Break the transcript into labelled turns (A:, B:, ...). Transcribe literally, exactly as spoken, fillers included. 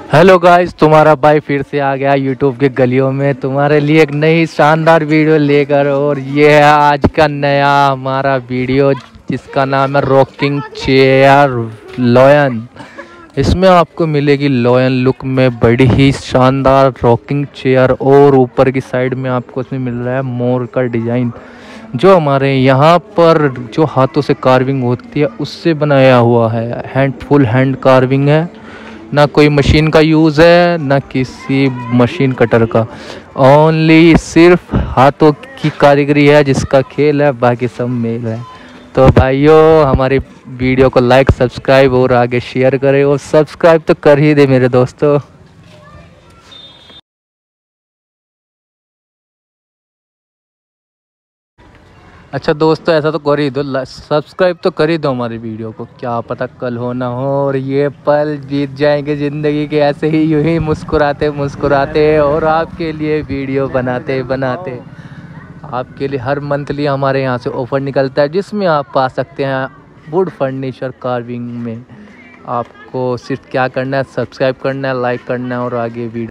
A: Hello guys, तुम्हारा भाई फिर से आ गया यूट्यूब के गलियों में तुम्हारे लिए एक नई शानदार वीडियो लेकर। और ये है आज का नया हमारा वीडियो जिसका नाम है रॉकिंग चेयर लॉयन। इसमें आपको मिलेगी लॉयन लुक में बड़ी ही शानदार रॉकिंग चेयर और ऊपर की साइड में आपको इसमें मिल रहा है मोर का डिज़ाइन जो हमारे यहाँ पर जो हाथों से कार्विंग होती है उससे बनाया हुआ है। हैंड फुल हैंड कार्विंग है, ना कोई मशीन का यूज़ है ना किसी मशीन कटर का, ओनली सिर्फ हाथों की कारीगरी है जिसका खेल है, बाकी सब मेल है। तो भाइयों हमारी वीडियो को लाइक सब्सक्राइब और आगे शेयर करें और सब्सक्राइब तो कर ही दे मेरे दोस्तों। अच्छा दोस्तों, ऐसा तो कर ही दो, सब्सक्राइब तो कर ही दो हमारी वीडियो को, क्या पता कल हो ना हो और ये पल बीत जाएंगे ज़िंदगी के ऐसे ही, यूं ही मुस्कुराते मुस्कुराते और आपके लिए वीडियो बनाते बनाते। आपके लिए हर मंथली हमारे यहाँ से ऑफ़र निकलता है जिसमें आप पा सकते हैं वुड फर्नीचर कार्विंग में। आपको सिर्फ क्या करना है, सब्सक्राइब करना है, लाइक करना है और आगे वीडियो